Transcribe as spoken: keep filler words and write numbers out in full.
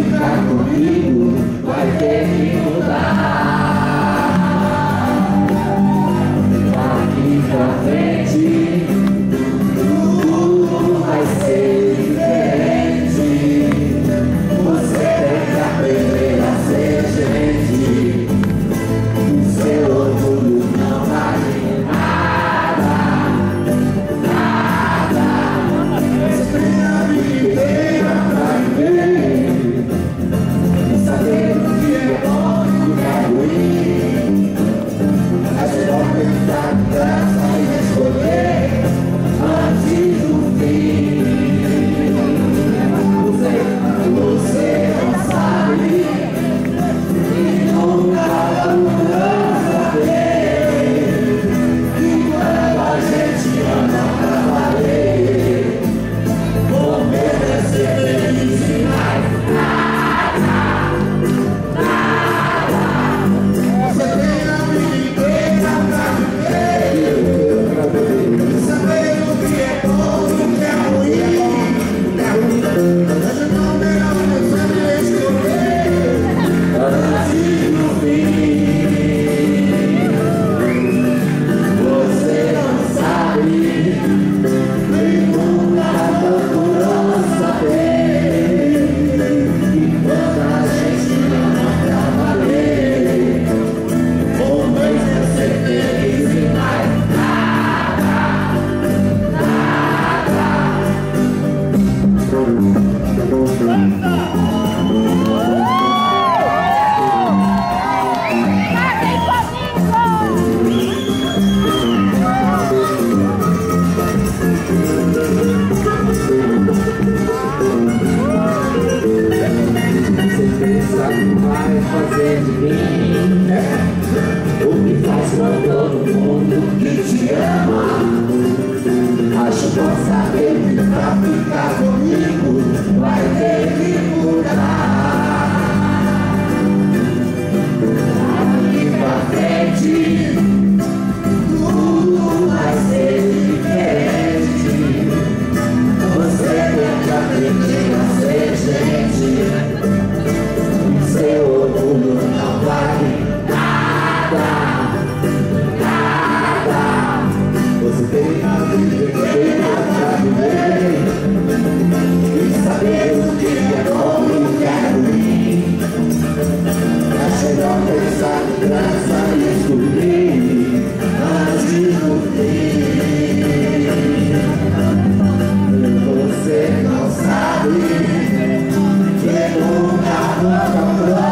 ficar comigo, vai ter que mudar. Daqui pra frente tudo vai ser diferente. Você tem que aprender a ser gente. O seu orgulho não vale nada, nada. Você tem a vida inteira pra viver e saber o que é bom e o que é ruim. É só pensar em graça e escolher antes do fim. Você, você não sabe e nunca vai saber que quando a gente ama pra valer, o medo é ser feliz e mais nada, nada. Você tem a vida inteira pra viver e saber o que é bom e o que é ruim. Mas eu não melhor você escolher antes do fim. Você não sabe e nunca procurou saber que quando a gente ama pra valer, o mesmo é ser feliz e mais nada, nada. Você pensa que vai fazer de mim o que faz com todo mundo que te ama. Acho bom saber que pra ficar comigo vai ter que mudar. Daqui pra frente tudo vai ser diferente. Você tem que aprender a ser gente. Seu orgulho não vale nada, nada. Você tem a vida inteira pra viver e saber o que é bom e o que é ruim. É melhor pensar em graça e descobrir antes do fim. Você não sabe que nunca, nunca